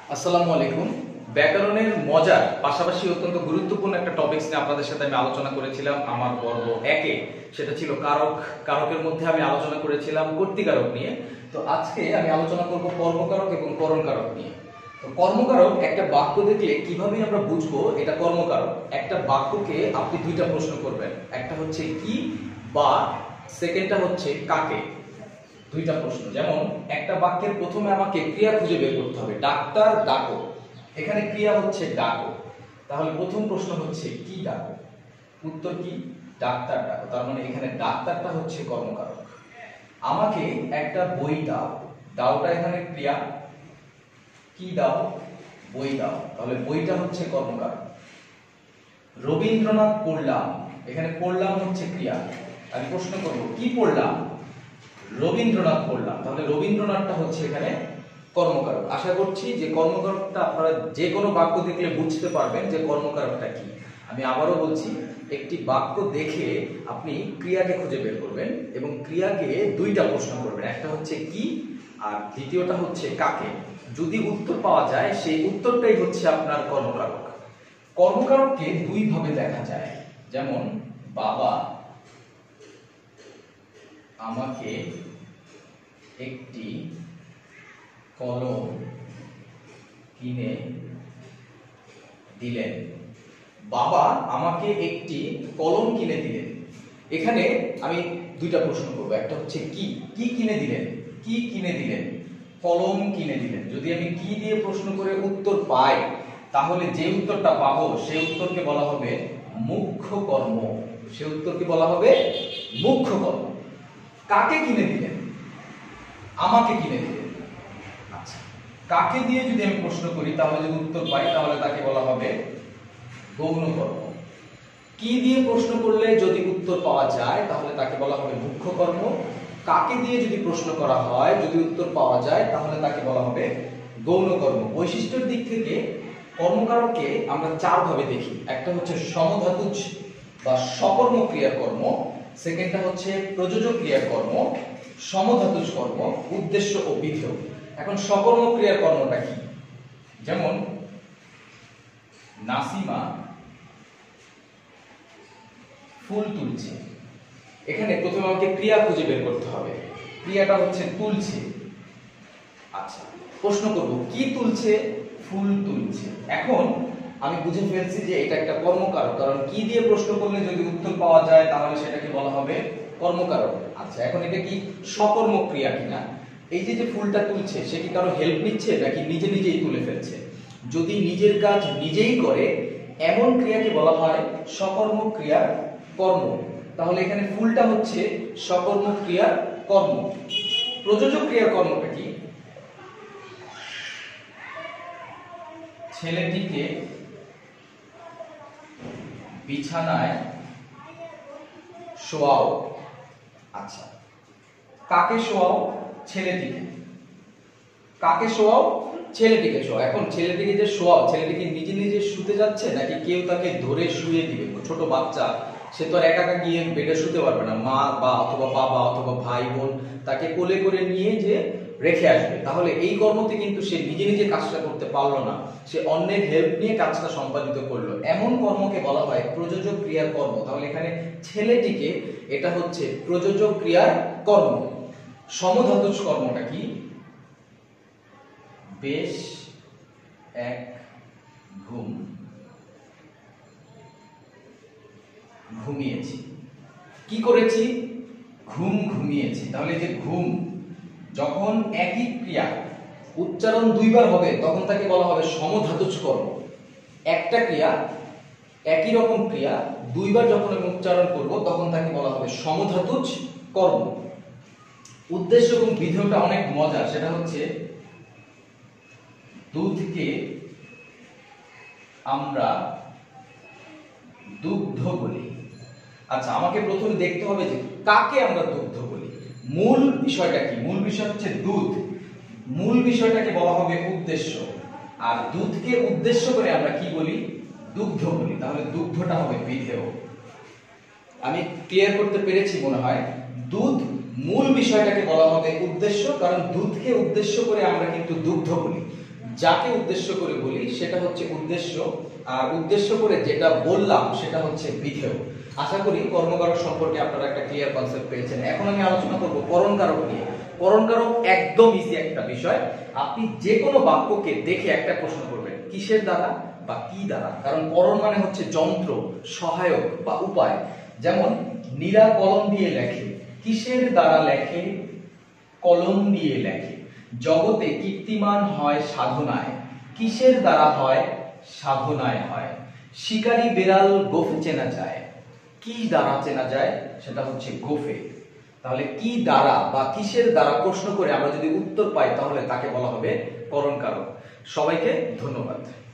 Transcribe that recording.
আসসালামু আলাইকুম। ব্যাকরণের মজার পাশাপাশি অত্যন্ত গুরুত্বপূর্ণ একটা টপিকস নিয়ে আপনাদের সাথে আমি আলোচনা করেছিলাম আমার পর্ব 1-এ। সেটা ছিল কারক। কারকের মধ্যে আমি আলোচনা করেছিলাম কর্তৃকারক নিয়ে। তো আজকে আমি আলোচনা করব কর্মকারক এবং করণকারক নিয়ে। তো কর্মকারক একটা বাক্য দেখলে কিভাবে আমরা বুঝবো এটা কর্মকারক। একটা বাক্যকে আপনি দুইটা প্রশ্ন করবেন, একটা হচ্ছে কি বা সেকেন্ডটা হচ্ছে কাকে। দুইটা প্রশ্ন। যেমন একটা বাক্যের প্রথমে আমাকে ক্রিয়া খুঁজে বের করতে হবে, ডাক্তার ডাকো, এখানে ক্রিয়া হচ্ছে ডাকো। তাহলে প্রথম প্রশ্ন হচ্ছে কি ডাকো, উত্তর কি ডাক্তার ডাকো, তার মানে এখানে ডাক্তারটা হচ্ছে কর্মকারক। আমাকে একটা বই দাও, দাওটা এখানে ক্রিয়া, কি দাও বই দাও, তাহলে বইটা হচ্ছে কর্মকারক। রবীন্দ্রনাথ পড়লাম, এখানে পড়লাম হচ্ছে ক্রিয়া। আমি প্রশ্ন করব কি পড়লাম, রবীন্দ্রনাথ পড়লাম, তাহলে রবীন্দ্রনাথটা হচ্ছে এখানে কর্মকারক। আশা করছি যে কর্মকারকটা আপনারা যে কোনো বাক্য দেখলে বুঝতে পারবেন যে কর্মকারকটা কি। আমি আবারও বলছি, একটি বাক্য দেখে আপনি ক্রিয়াকে খুঁজে বের করবেন এবং ক্রিয়াকে দুইটা প্রশ্ন করবেন, একটা হচ্ছে কি আর দ্বিতীয়টা হচ্ছে কাকে। যদি উত্তর পাওয়া যায় সেই উত্তরটাই হচ্ছে আপনার কর্মকারক। কর্মকারককে দুই ভাবে দেখা যায়, যেমন বাবা আমাকে একটি কলম কিনে দিলেন, বাবা আমাকে একটি কলম কিনে দিলেন। এখানে আমি দুইটা প্রশ্ন করব, একটা হচ্ছে কি কিনে দিলেন, কি কিনে দিলেন, কলম কিনে দিলেন। যদি আমি কি দিয়ে প্রশ্ন করে উত্তর পাই তাহলে যে উত্তরটা পাবো সেই উত্তরকে বলা হবে মুখ্য কর্ম, সে উত্তরকে বলা হবে মুখ্য কর্ম। কাকে কিনে দিলেন, আমাকে কিনে দিলেন। আচ্ছা, কাকে দিয়ে যদি আমি প্রশ্ন করি তাহলে যদি উত্তর পাই তাহলে তাকে বলা হবে গৌণ কর্ম। কি দিয়ে প্রশ্ন করলে যদি উত্তর পাওয়া যায় তাহলে তাকে বলা হবে মুখ্য কর্ম। কাকে দিয়ে যদি প্রশ্ন করা হয় যদি উত্তর পাওয়া যায় তাহলে তাকে বলা হবে গৌণ কর্ম। বৈশিষ্ট্যের দিক থেকে কর্মকারককে আমরা চার ভাবে দেখি, একটা হচ্ছে সমধাতুজ বা সকর্ম ক্রিয়ার কর্ম, সেকেন্ডটা হচ্ছে প্রযোজক ক্রিয়ার কর্ম, সমধাতুজ কর্ম, উদ্দেশ্য ও বিধেয়। এখন সকর্ম ক্রিয়ার কর্মটা কি, যেমন নাসিমা ফুল তুলছে, এখানে প্রথমে আমাকে ক্রিয়া খুঁজে বের করতে হবে, ক্রিয়াটা হচ্ছে তুলছে। আচ্ছা, প্রশ্ন করব কি তুলছে, ফুল তুলছে। এখন আমি বুঝে ফেলছি যে এটা একটা কর্মকারক, কারণ কি দিয়ে প্রশ্ন করলে যদি উত্তর পাওয়া যায় তাহলে সেটাকে বলা হবে কর্মকারক। আচ্ছা, এখন এটা কি সকর্ম ক্রিয়া কিনা, এই যে ফুলটা তুলছে সে কি কারো হেল্প নিচ্ছে নাকি নিজে নিজেই তুলে ফেলছে। যদি নিজের কাজ নিজেই করে এমন ক্রিয়াকে বলা হয় সকর্ম ক্রিয়ার কর্ম, তাহলে এখানে ফুলটা হচ্ছে সকর্ম ক্রিয়ার কর্ম। প্রযোজক ক্রিয়ার কর্মটা কি, ছেলেটিকে বিছানায় শোয়াও। আচ্ছা, কাকে শোয়াও, ছেলেটিকে, কাকে শোয়াও, ছেলেটিকে শোয়াও। এখন ছেলেটিকে যে শোয়াও, ছেলেটিকে নিজে নিজে শুতে যাচ্ছে নাকি কেউ তাকে ধরে শুয়ে দিবে। ছোট বাচ্চা, সে তো আর একা একা গিয়ে বেডে শুতে পারবে না, মা বা অথবা বাবা অথবা ভাই বোন তাকে কোলে করে নিয়ে যে রেখে আসবে। তাহলে এই কর্মতে কিন্তু সে নিজে নিজে কাজটা করতে পারলো না, সে অন্যের হেল্প নিয়ে কাজটা সম্পাদিত করলো, এমন কর্মকে বলা হয় প্রযোজক ক্রিয়ার কর্ম। তাহলে এখানে ছেলেটিকে, এটা হচ্ছে প্রযোজক ক্রিয়ার কর্ম। সমধাতুজ কর্মটা কি, বেশ এক ঘুম ঘুমিয়েছি, কি করেছি, ঘুমিয়েছি। তাহলে যে ঘুম, যখন একই ক্রিয়া উচ্চারণ দুইবার হবে তখন তাকে বলা হবে সমধাতুজ কর্ম। একটা ক্রিয়া, একই রকম ক্রিয়া দুইবার যখন আমি উচ্চারণ করব তখন তাকে বলা হবে সমধাতুজ কর্ম। উদ্দেশ্য এবং বিধেয়টা অনেক মজা, সেটা হচ্ছে দুধকে আমরা দুগ্ধ বলি। আচ্ছা, আমাকে প্রথমে দেখতে হবে যে কাকে আমরা দুগ্ধ বলি, মূল বিষয়টা কি, মূল বিষয় হচ্ছে দুধ, মূল বিষয়টাকে বলা হবে উদ্দেশ্য, আর দুধকে উদ্দেশ্য করে আমরা কি বলি, দুগ্ধ বলি। তাহলে দুগ্ধটা হবে বিধেয়। আমি ক্লিয়ার করতে পেরেছি মনে হয়। দুধ মূল বিষয়টাকে বলা হবে উদ্দেশ্য, কারণ দুধকে উদ্দেশ্য করে আমরা কিন্তু দুগ্ধ বলি। যাকে উদ্দেশ্য করে বলি সেটা হচ্ছে উদ্দেশ্য, আর উদ্দেশ্য করে যেটা বললাম সেটা হচ্ছে বিধেয়। আশা করি কর্মকারক সম্পর্কে আপনারা একটা ক্লিয়ার কনসেপ্ট পেয়েছেন। এখন আমি আলোচনা করব করণকারক নিয়ে। করণকারক একদম ইজি একটা বিষয়। আপনি যে কোনো বাক্যকে দেখে একটা প্রশ্ন করবেন, কিসের দ্বারা বা কি দ্বারা। কারণ করণ মানে হচ্ছে যন্ত্র, সহায়ক বা উপায়। যেমন নীরা কলম দিয়ে লেখে, কিসের দ্বারা লেখে? কলম দিয়ে লেখে। জগতে কীর্তিমান হয় সাধনায়, কিসের দ্বারা হয়? সাধনায় হয়। শিকারী বেড়াল গোফে চেনা যায়, কি দ্বারা চেনা যায়? সেটা হচ্ছে গোফে। তাহলে কি দ্বারা বা কিসের দ্বারা প্রশ্ন করে আমরা যদি উত্তর পাই তাহলে তাকে বলা হবে করণকারক। সবাইকে ধন্যবাদ।